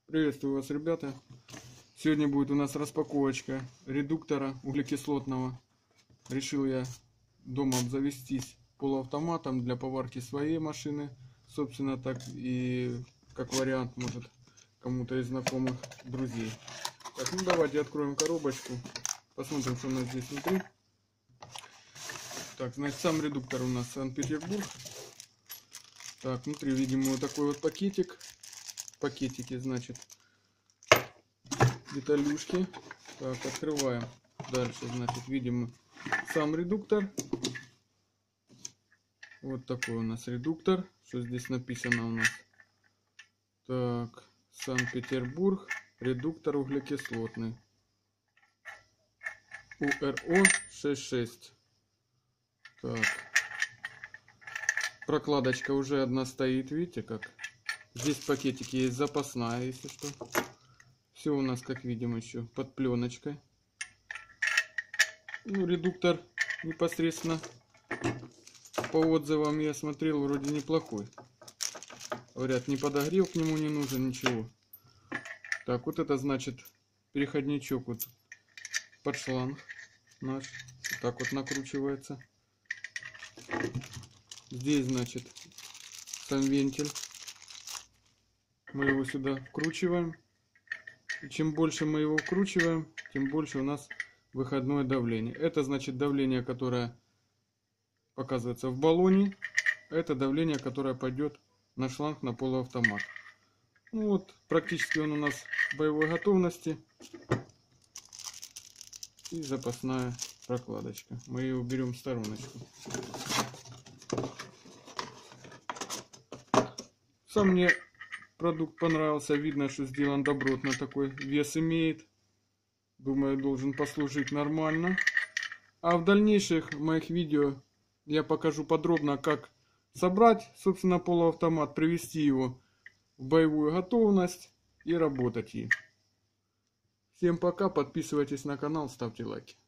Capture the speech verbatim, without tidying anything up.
Приветствую вас, ребята. Сегодня будет у нас распаковочка редуктора углекислотного. Решил я дома обзавестись полуавтоматом для поварки своей машины. Собственно, так и как вариант, может, кому-то из знакомых, друзей. Так, ну давайте откроем коробочку. Посмотрим, что у нас здесь внутри. Так, значит, сам редуктор у нас Санкт-Петербург. Так, внутри видим вот такой вот пакетик. Пакетики, значит, деталюшки. Так, открываем. Дальше, значит, видим сам редуктор. Вот такой у нас редуктор. Что здесь написано у нас? Так, Санкт-Петербург, редуктор углекислотный. У Р О шестьдесят шесть. Так. Прокладочка уже одна стоит, видите как? Здесь в пакетике есть запасная, если что. Все у нас, как видим, еще под пленочкой. Ну, редуктор непосредственно по отзывам я смотрел, вроде неплохой. Говорят, не подогрев к нему не нужен, ничего. Так, вот это значит переходничок вот под шланг наш. Вот так вот накручивается. Здесь, значит, сам вентиль. Мы его сюда вкручиваем. И чем больше мы его вкручиваем, тем больше у нас выходное давление. Это значит давление, которое показывается в баллоне. Это давление, которое пойдет на шланг на полуавтомат. Ну вот, практически он у нас в боевой готовности. И запасная прокладочка. Мы ее уберем в стороночку. Сам мне продукт понравился. Видно, что сделан добротно, такой вес имеет. Думаю, должен послужить нормально. А в дальнейших моих видео я покажу подробно, как собрать, собственно, полуавтомат, привести его в боевую готовность и работать им. Всем пока, подписывайтесь на канал, ставьте лайки.